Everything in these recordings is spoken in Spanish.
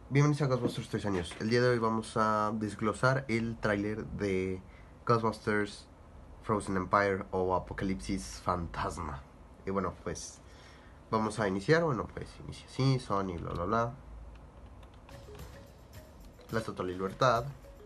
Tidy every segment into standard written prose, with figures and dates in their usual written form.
Bienvenidos a Ghostbusters 3 años. El día de hoy vamos a desglosar el tráiler de Ghostbusters Frozen Empire o Apocalipsis Fantasma. Y bueno, pues vamos a iniciar. Bueno, pues inicia así, Sony, bla bla bla. La total libertad.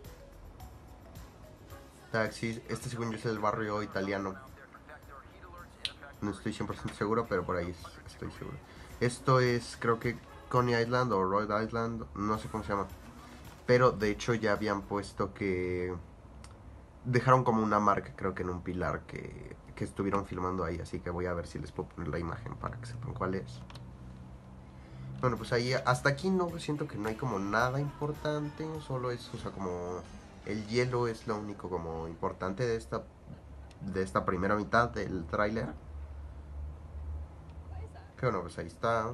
Taxis. Este según yo es el barrio italiano. No estoy 100% seguro, pero por ahí estoy seguro. Esto es, creo que Coney Island o Rhode Island. No sé cómo se llama. Pero de hecho ya habían puesto que dejaron como una marca, creo que en un pilar que estuvieron filmando ahí, así que voy a ver si les puedo poner la imagen para que sepan cuál es. Bueno, pues ahí hasta aquí no siento que no hay como nada importante, solo es, o sea, como el hielo es lo único como importante de esta primera mitad del tráiler. Que bueno, pues ahí está.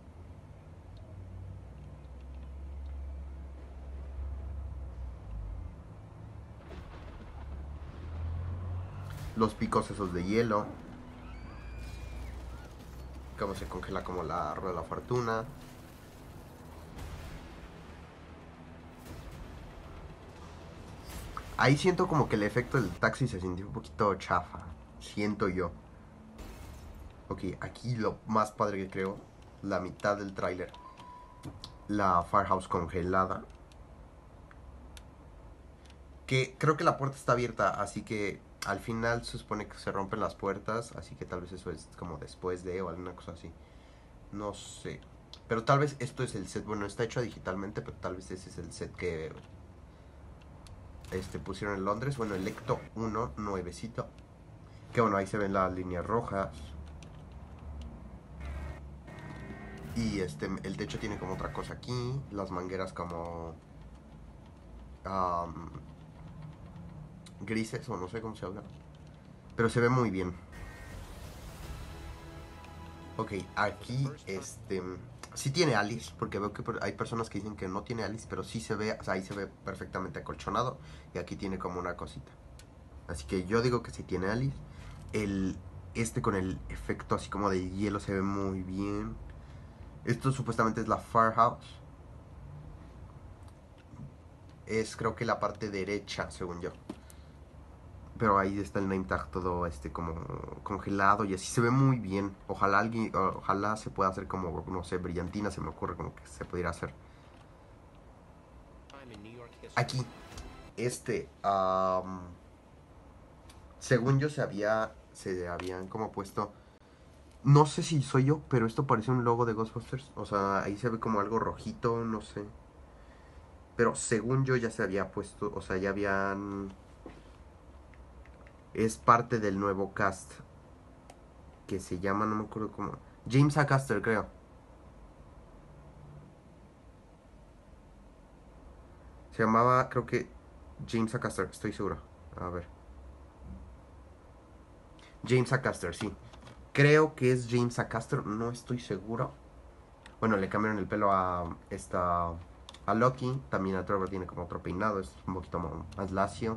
Los picos esos de hielo. Cómo se congela como la rueda de la fortuna. Ahí siento como que el efecto del taxi se sintió un poquito chafa. Siento yo. Ok, aquí lo más padre que creo, la mitad del tráiler, la Firehouse congelada. Que creo que la puerta está abierta, así que al final se supone que se rompen las puertas, así que tal vez eso es como después de o alguna cosa así. No sé. Pero tal vez esto es el set, bueno, está hecho digitalmente, pero tal vez ese es el set que pusieron en Londres. Bueno, el Ecto 1 nuevecito. Que bueno, ahí se ven las líneas rojas. Y el techo tiene como otra cosa aquí. Las mangueras como um, grises o no sé cómo se habla. Pero se ve muy bien. Ok, aquí sí tiene Alice, porque veo que hay personas que dicen que no tiene Alice, pero sí se ve, o sea, ahí se ve perfectamente acolchonado y aquí tiene como una cosita. Así que yo digo que sí tiene Alice. El con el efecto así como de hielo se ve muy bien. Esto supuestamente es la Firehouse. Es creo que la parte derecha, según yo. Pero ahí está el name tag todo como congelado y así se ve muy bien. Ojalá se pueda hacer como, no sé, brillantina, se me ocurre como que se pudiera hacer. Aquí, según yo se habían como puesto, no sé si soy yo, pero esto parece un logo de Ghostbusters. O sea, ahí se ve como algo rojito, no sé. Pero según yo ya se había puesto, o sea, ya habían, es parte del nuevo cast que se llama, no me acuerdo cómo, James Acaster creo. Se llamaba, creo que James Acaster, estoy seguro. A ver. James Acaster, sí. Creo que es James Acaster, no estoy seguro. Bueno, le cambiaron el pelo a Loki. También a Trevor tiene como otro peinado, es un poquito más lacio.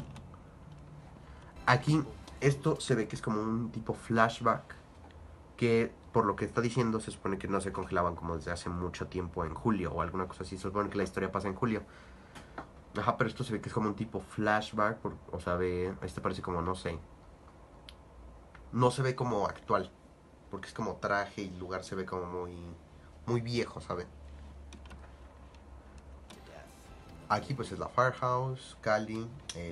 Aquí, esto se ve que es como un tipo flashback. Que por lo que está diciendo, se supone que no se congelaban como desde hace mucho tiempo en julio o alguna cosa así. Se supone que la historia pasa en julio. Ajá, pero esto se ve que es como un tipo flashback. O sea, este parece como, no sé. No se ve como actual. Porque es como traje y el lugar se ve como muy viejo, ¿saben? Aquí pues es la Firehouse, Cali,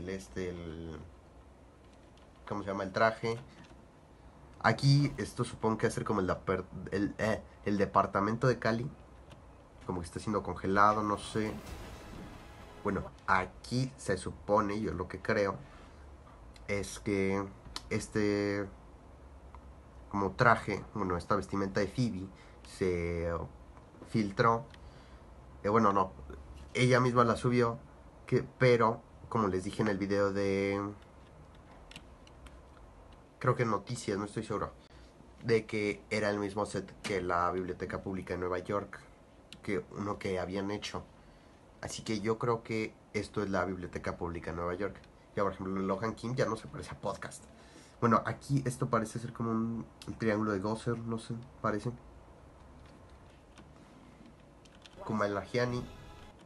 ¿cómo se llama? El traje. Aquí esto supongo que va a ser como el departamento de Cali. Como que está siendo congelado, no sé. Bueno, aquí se supone, yo lo que creo, es que este como traje, bueno, esta vestimenta de Phoebe se filtró. Bueno, no, ella misma la subió, pero como les dije en el video de, creo que noticias, no estoy seguro, de que era el mismo set que la Biblioteca Pública de Nueva York, que uno que habían hecho. Así que yo creo que esto es la Biblioteca Pública de Nueva York. Ya, por ejemplo, Lohan King ya no se parece a podcast. Bueno, aquí esto parece ser como un triángulo de Gosser, no sé, parece. Kumail Nanjiani.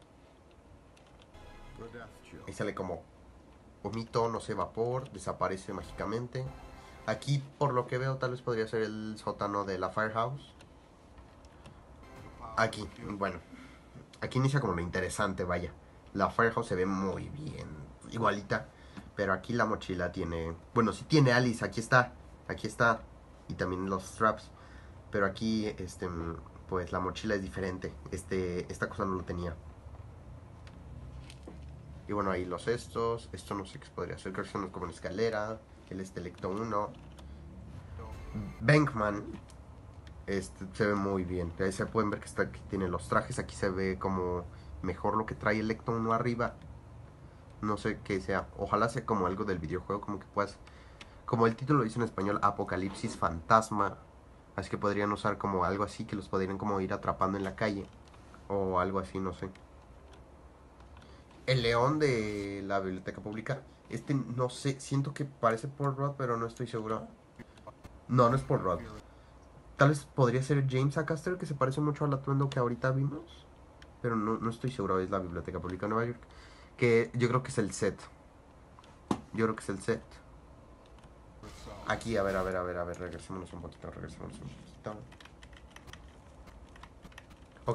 Ahí sale como humito, no sé, vapor, desaparece mágicamente. Aquí, por lo que veo, tal vez podría ser el sótano de la Firehouse. Aquí, bueno, aquí inicia como lo interesante, vaya. La Firehouse se ve muy bien, igualita. Pero aquí la mochila tiene... Bueno, sí tiene Alice, aquí está. Aquí está. Y también los straps. Pero aquí, pues la mochila es diferente. Esta cosa no lo tenía. Y bueno, ahí los estos. Esto no sé qué podría ser. Creo que son como una escalera. El Lecto 1. Bankman. Se ve muy bien. Ahí se pueden ver que aquí tiene los trajes. Aquí se ve como mejor lo que trae el Lecto 1 arriba. No sé qué sea. Ojalá sea como algo del videojuego. Como que puedas... Como el título dice en español, Apocalipsis Fantasma. Así que podrían usar como algo así, que los podrían como ir atrapando en la calle. O algo así, no sé. El león de la biblioteca pública. No sé, siento que parece Paul Rudd, pero no estoy seguro. No, no es Paul Rudd. Tal vez podría ser James Acaster, que se parece mucho al atuendo que ahorita vimos. Pero no estoy seguro, es la biblioteca pública de Nueva York. Que yo creo que es el set. Yo creo que es el set. Aquí, a ver, regresémonos un poquito, Ok.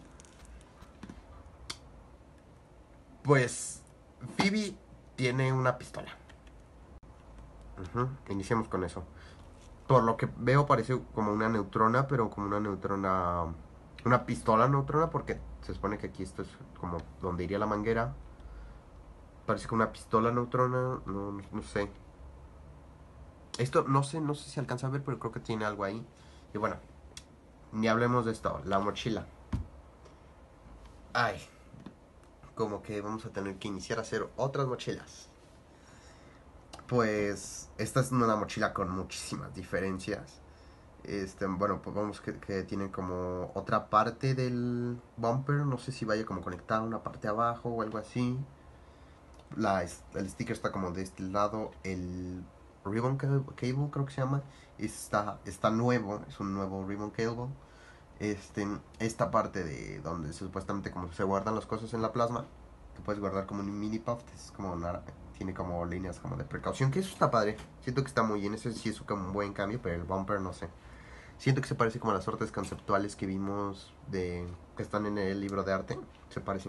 Pues Phoebe tiene una pistola. Iniciamos con eso. Por lo que veo parece como una neutrona, pero como una neutrona... Una pistola neutrona, porque se supone que aquí esto es como donde iría la manguera. Parece como una pistola neutrona, no sé. Esto no sé si alcanza a ver, pero creo que tiene algo ahí. Y bueno, ni hablemos de esto, la mochila. Ay, como que vamos a tener que iniciar a hacer otras mochilas. Pues esta es una mochila con muchísimas diferencias. Bueno, pues vamos que tiene como otra parte del bumper. No sé si vaya como conectada a una parte abajo o algo así. El sticker está como de este lado. El ribbon cable creo que se llama. Está nuevo. Es un nuevo ribbon cable. Esta parte de donde supuestamente como se guardan las cosas en la plasma. Que puedes guardar como un mini puff. Es como tiene como líneas como de precaución. Que eso está padre. Siento que está muy bien. Ese sí es como un buen cambio. Pero el bumper no sé. Siento que se parece como a las artes conceptuales que vimos que están en el libro de arte. Se parece.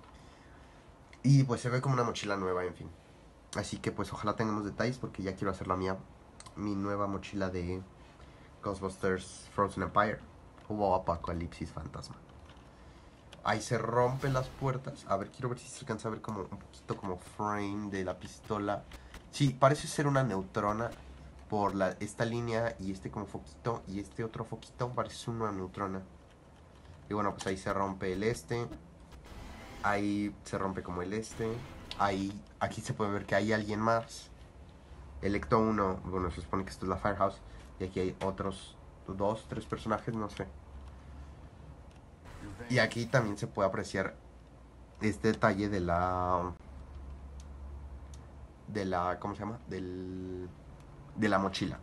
Y pues se ve como una mochila nueva, en fin. Así que pues ojalá tengamos detalles porque ya quiero hacer la mía. Mi nueva mochila de Ghostbusters Frozen Empire. O Apocalipsis Fantasma. Ahí se rompen las puertas. A ver, quiero ver si se alcanza a ver como un poquito como frame de la pistola. Sí, parece ser una neutrona por esta línea y este como foquito y este otro foquito parece una neutrona. Y bueno, pues ahí se rompe el ahí se rompe como el ahí, aquí se puede ver que hay alguien más. El Ecto 1, bueno, se supone que esto es la Firehouse y aquí hay otros 2, 3 personajes, no sé. Y aquí también se puede apreciar este detalle ¿cómo se llama? De la mochila.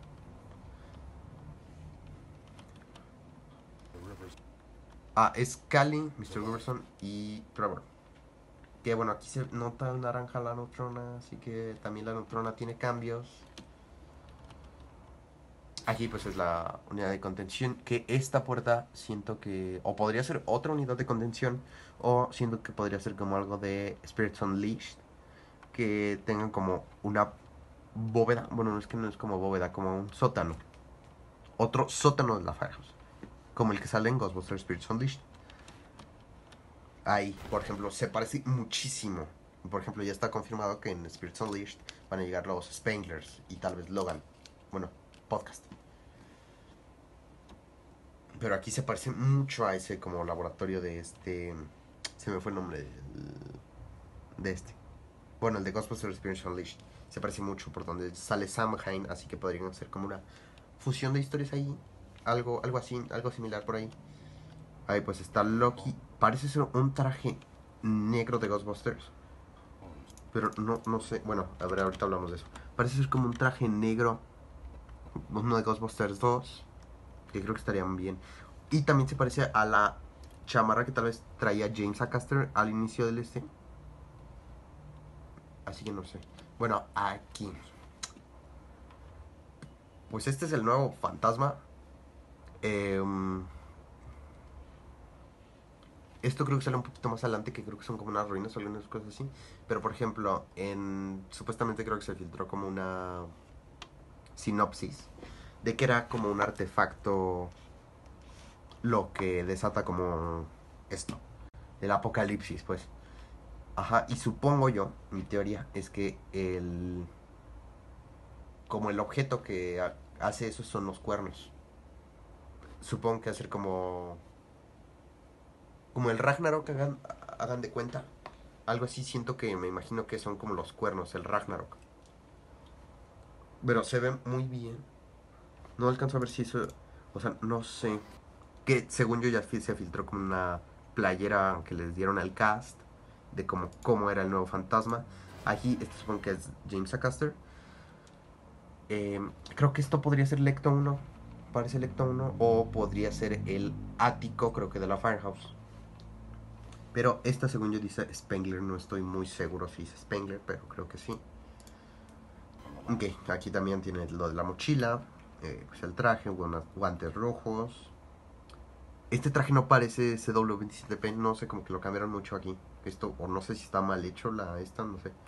Es Callie, Mr. Riverson y Trevor. Que bueno, aquí se nota el naranja la neutrona, así que también la neutrona tiene cambios. Aquí pues es la unidad de contención, que esta puerta siento que o podría ser otra unidad de contención o siento que podría ser como algo de Spirits Unleashed, que tengan como una bóveda, bueno, no es que no es como bóveda, como un sótano. Otro sótano de la Firehouse, como el que sale en Ghostbusters Spirits Unleashed. Ahí, por ejemplo, se parece muchísimo. Por ejemplo, ya está confirmado que en Spirits Unleashed van a llegar los Spanglers y tal vez Logan. Bueno, podcast. Pero aquí se parece mucho a ese como laboratorio de Se me fue el nombre de este. Bueno, el de Ghostbusters Experience Unleashed. Se parece mucho por donde sale Sam Hain, así que podrían ser como una fusión de historias ahí. Algo así, algo similar por ahí. Ahí pues está Loki. Parece ser un traje negro de Ghostbusters. Pero no sé. Bueno, a ver, ahorita hablamos de eso. Parece ser como un traje negro. Uno de Ghostbusters 2. Que creo que estarían bien. Y también se parece a la chamarra que tal vez traía James Acaster al inicio del así que no sé. Bueno, aquí. Pues este es el nuevo fantasma. Esto creo que sale un poquito más adelante, que creo que son como unas ruinas o algunas cosas así. Pero por ejemplo, supuestamente creo que se filtró como una sinopsis de que era como un artefacto lo que desata como esto, el apocalipsis, pues. Ajá, y supongo yo, mi teoría es que como el objeto que hace eso son los cuernos. Supongo que hacer como el Ragnarok, hagan de cuenta. Algo así siento que me imagino que son como los cuernos, el Ragnarok. Pero se ve muy bien. No alcanzo a ver si eso, o sea, no sé. Que según yo ya se filtró como una playera que les dieron al cast de cómo era el nuevo fantasma. Aquí, esto supongo que es James Acaster. Creo que esto podría ser Lecto 1. Parece Lecto 1. O podría ser el ático, creo que de la Firehouse. Pero esta, según yo, dice Spengler. No estoy muy seguro si dice Spengler, pero creo que sí. Ok, aquí también tiene lo de la mochila. Pues el traje, guantes rojos. Este traje no parece CW27P, no sé, como que lo cambiaron mucho aquí. Esto, o no sé si está mal hecho esta, no sé.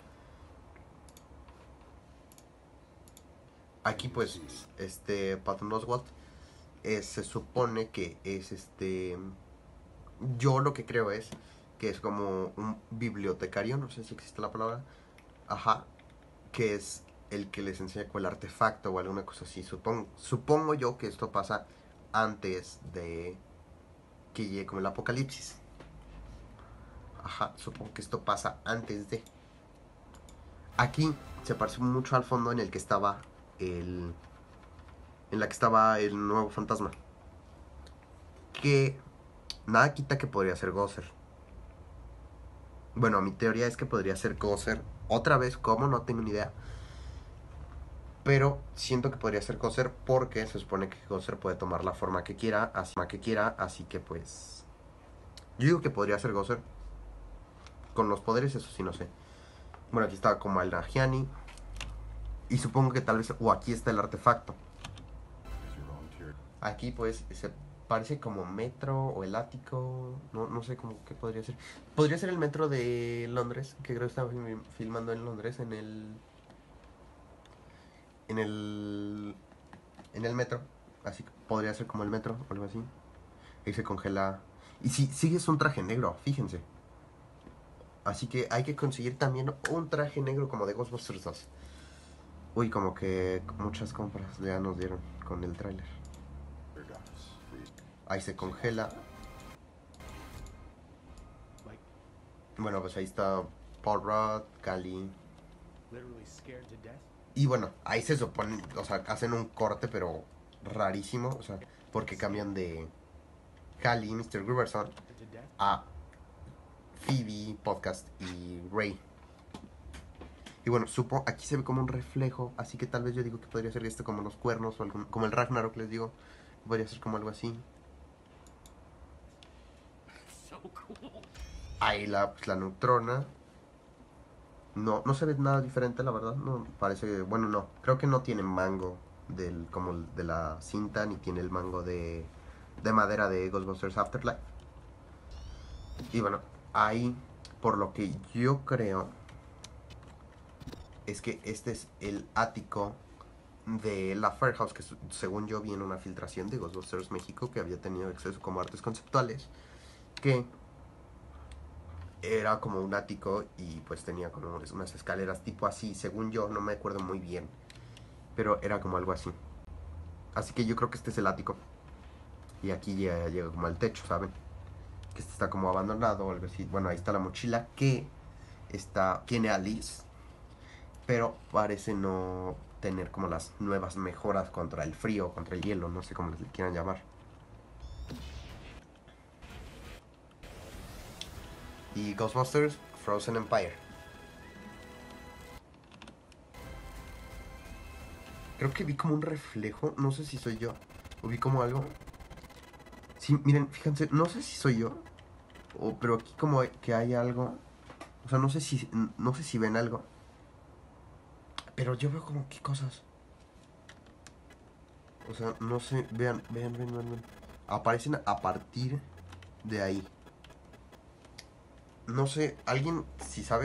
Aquí pues, Patton Oswalt se supone que es yo lo que creo es que es como un bibliotecario, no sé si existe la palabra. Ajá, que es el que les enseña con el artefacto o alguna cosa así. Supongo yo que esto pasa antes de que llegue como el apocalipsis. Ajá, supongo que esto pasa antes de. Aquí se parece mucho al fondo en el que estaba el. En la que estaba el nuevo fantasma. Que nada quita que podría ser Gozer. Bueno, mi teoría es que podría ser Gozer. Otra vez, ¿cómo? No tengo ni idea. Pero siento que podría ser Gozer porque se supone que Gozer puede tomar la forma que quiera, así que pues. Yo digo que podría ser Gozer. Con los poderes, eso sí, no sé. Bueno, aquí está como el Nagiani. Y supongo que tal vez. O aquí está el artefacto. Aquí pues se parece como metro o el ático. No sé cómo que podría ser. Podría ser el metro de Londres, que creo que estaba filmando en Londres, en el. En el metro. Así que podría ser como el metro o algo así. Ahí se congela. Y si sigues un traje negro, fíjense. Así que hay que conseguir también un traje negro como de Ghostbusters 2. Uy, como que muchas compras ya nos dieron con el tráiler. Ahí se congela. Bueno, pues ahí está Paul Rudd, Cali. Y bueno, ahí se supone, o sea, hacen un corte, pero rarísimo, o sea, porque cambian de Cali, Mr. Gruberson, a Phoebe, Podcast y Ray. Y bueno, aquí se ve como un reflejo, así que tal vez yo digo que podría ser esto como los cuernos o como el Ragnarok, les digo. Podría ser como algo así. Ahí la neutrona. No se ve nada diferente, la verdad. No, parece. Bueno, no. Creo que no tiene mango como el de la cinta, ni tiene el mango de madera de Ghostbusters Afterlife. Y bueno, ahí, por lo que yo creo, es que este es el ático de la Firehouse, que según yo vi en una filtración de Ghostbusters México, que había tenido acceso como artes conceptuales, que era como un ático y pues tenía como unas escaleras tipo así, según yo, no me acuerdo muy bien, pero era como algo así. Así que yo creo que este es el ático. Y aquí llega como al techo, ¿saben? Que este está como abandonado o algo así. Bueno, ahí está la mochila que tiene a Liz, pero parece no tener como las nuevas mejoras contra el frío, contra el hielo, no sé cómo les quieran llamar. Y Ghostbusters Frozen Empire. Creo que vi como un reflejo, no sé si soy yo, o vi como algo. Sí, miren, fíjense, no sé si soy yo, pero aquí como que hay algo. O sea, no sé si ven algo. Pero yo veo como qué cosas. O sea, no sé, vean. Aparecen a partir de ahí. No sé, alguien si sabe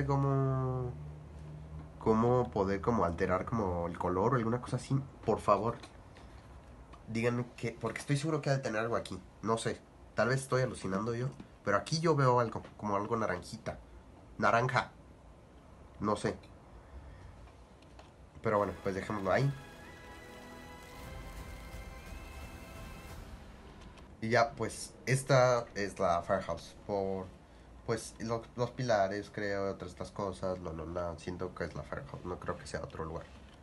cómo poder como alterar como el color o alguna cosa así, por favor, díganme que, porque estoy seguro que ha de tener algo aquí. No sé, tal vez estoy alucinando yo, pero aquí yo veo algo, como algo naranjita. Naranja, no sé. Pero bueno, pues dejémoslo ahí. Y ya, pues, esta es la Firehouse. Por, pues, los pilares, creo, otras estas cosas, siento que es la Firehouse, no creo que sea otro lugar.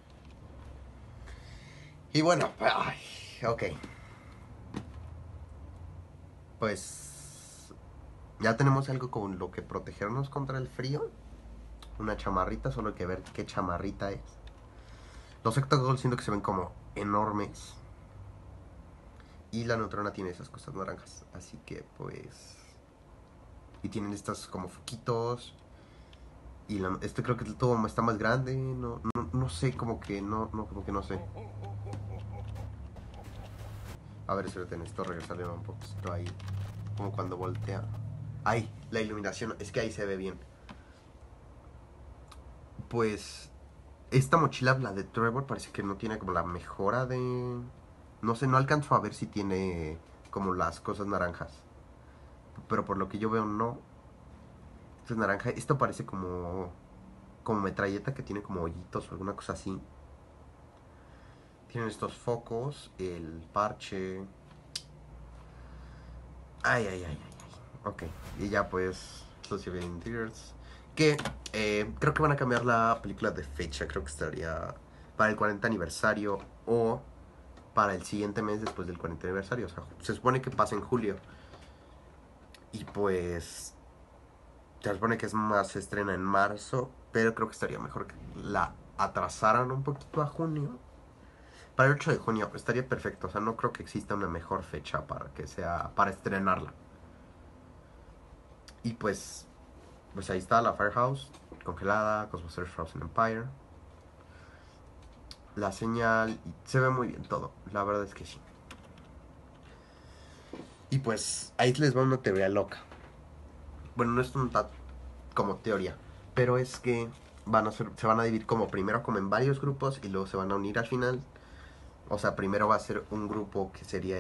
Y bueno, ay, ok, pues, ya tenemos algo con lo que protegernos contra el frío. Una chamarrita, solo hay que ver qué chamarrita es. Los Octagol siento que se ven como enormes. Y la neutrona tiene esas cosas naranjas. Así que pues... Y tienen estas como foquitos. Y este creo que todo está más grande. No sé, como que como que no sé. A ver, espérate, necesito regresarle un poquito ahí. Como cuando voltea. Ay, la iluminación. Es que ahí se ve bien. Pues... Esta mochila, la de Trevor, parece que no tiene como la mejora de... No sé, no alcanzo a ver si tiene como las cosas naranjas. Pero por lo que yo veo, no. Esto es naranja. Esto parece como metralleta que tiene como hoyitos o alguna cosa así. Tienen estos focos, el parche. Ay. Ok. Y ya pues, Social Interiors. Que creo que van a cambiar la película de fecha. Creo que estaría para el 40 aniversario o para el siguiente mes después del 40 aniversario. O sea, se supone que pasa en julio. Y pues se supone que es más, se estrena en marzo, pero creo que estaría mejor que la atrasaran un poquito a junio. Para el 8 de junio estaría perfecto, o sea, no creo que exista una mejor fecha para que sea, para estrenarla. Y pues ahí está la Firehouse, congelada, Ghostbusters Frozen Empire. La señal, se ve muy bien todo, la verdad es que sí. Y pues ahí les va una teoría loca. Bueno, no es tanta como teoría, pero es que se van a dividir como primero como en varios grupos y luego se van a unir al final. O sea, primero va a ser un grupo que sería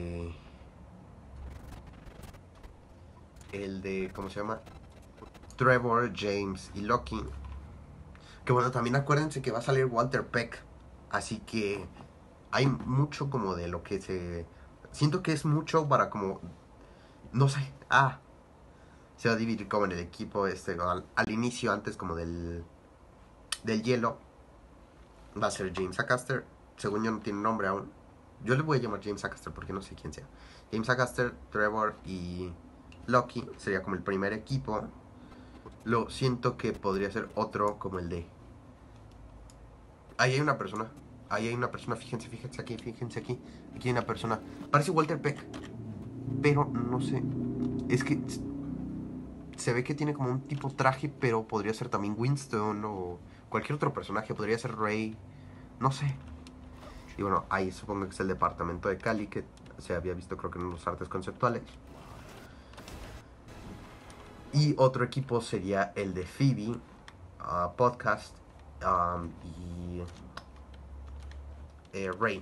¿cómo se llama? Trevor, James y Loki. Que bueno, también acuérdense que va a salir Walter Peck. Así que hay mucho como de lo que se... Siento que es mucho para como... No sé. Se va a dividir como en el equipo al inicio, antes como del hielo. Va a ser James Acaster. Según yo no tiene nombre aún. Yo le voy a llamar James Acaster porque no sé quién sea. James Acaster, Trevor y Loki sería como el primer equipo. Lo siento que podría ser otro como el de... Ahí hay una persona. Ahí hay una persona. Fíjense aquí, fíjense aquí. Aquí hay una persona. Parece Walter Peck. Pero no sé. Es que se ve que tiene como un tipo traje, pero podría ser también Winston o cualquier otro personaje. Podría ser Rey. No sé. Y bueno, ahí supongo que es el departamento de Cali que se había visto creo que en los artes conceptuales. Y otro equipo sería el de Phoebe, Podcast y Ray.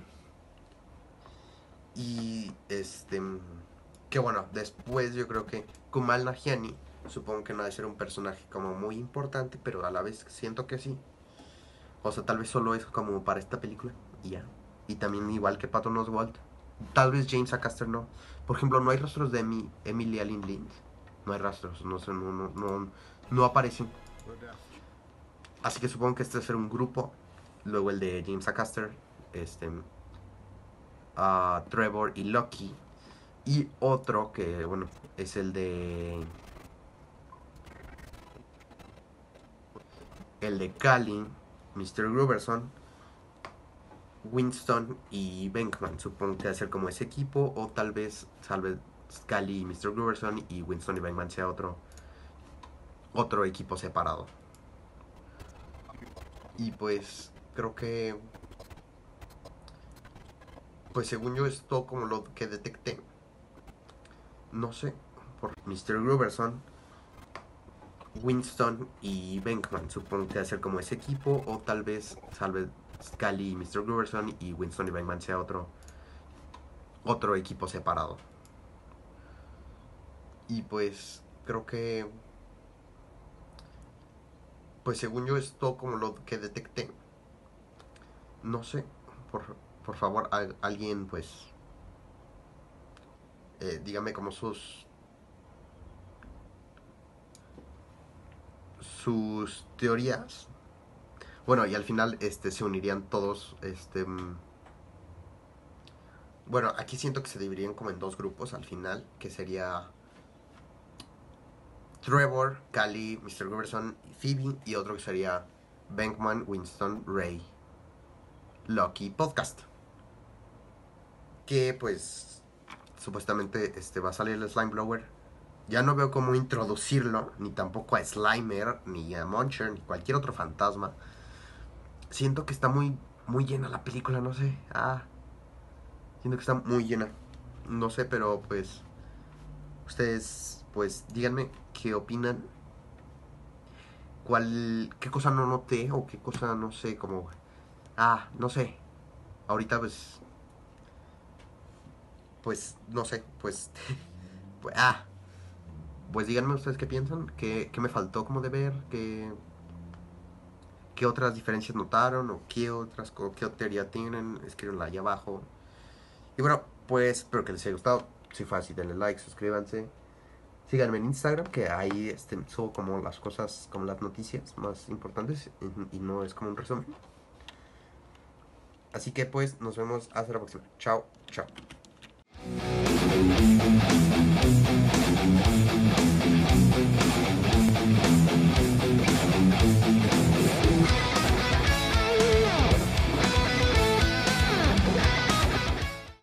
Y que bueno, después yo creo que Kumal Najiani, supongo que no ha de ser un personaje como muy importante, pero a la vez siento que sí. O sea, tal vez solo es como para esta película y ya. Y también igual que Patton Oswalt. Tal vez James Acaster no. Por ejemplo, no hay rastros de Emilia Lynn Lind. No hay rastros, no sé, no aparecen. Así que supongo que este va a ser un grupo. Luego el de James Acaster, este, Trevor y Loki. Y otro que, bueno, es el de Cali, Mr. Gruberson, Winston y Venkman. Supongo que va a ser como ese equipo. O tal vez Cali y Mr. Gruberson y Winston y Venkman sea otro equipo separado. Y pues creo que, pues según yo, es todo como lo que detecté. No sé, por Mr. Gruberson, Winston y Venkman. Supongo que va a ser como ese equipo, o tal vez Scully y Mr. Gruberson y Winston y Venkman sea otro equipo separado. Y pues creo que, pues según yo, es todo como lo que detecté. No sé, por favor, alguien pues dígame como sus teorías. Bueno, y al final se unirían todos. Bueno, aquí siento que se dividirían como en dos grupos al final, que sería Trevor, Callie, Mr. Gruberson y Phoebe, y otro que sería Bankman, Winston, Ray, Lucky Podcast. Que pues supuestamente va a salir el Slime Blower. Ya no veo cómo introducirlo, ni tampoco a Slimer, ni a Muncher, ni cualquier otro fantasma. Siento que está muy llena la película, no sé. Siento que está muy llena. No sé, pero pues ustedes pues díganme qué opinan. ¿Qué cosa no noté o qué cosa no sé, como no sé. Ahorita pues no sé, pues, pues díganme ustedes qué piensan, qué me faltó como de ver, qué otras diferencias notaron o qué teoría tienen, escríbanla ahí abajo. Y bueno, pues espero que les haya gustado. Si fue así, denle like, suscríbanse. Síganme en Instagram, que ahí subo como las cosas, como las noticias más importantes y no es como un resumen. Así que pues nos vemos hasta la próxima. Chao, chao.